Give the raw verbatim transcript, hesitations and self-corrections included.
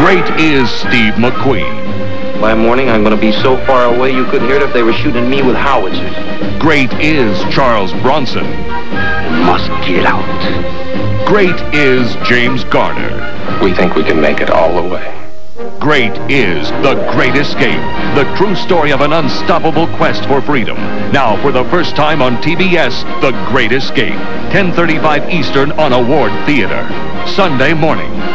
Great is Steve McQueen. By morning, I'm going to be so far away you couldn't hear it if they were shooting me with howitzers. Great is Charles Bronson. Must get out. Great is James Garner. We think we can make it all the way. Great is The Great Escape, the true story of an unstoppable quest for freedom. Now, for the first time on T B S, The Great Escape, ten thirty-five Eastern on Award Theater. Sunday morning.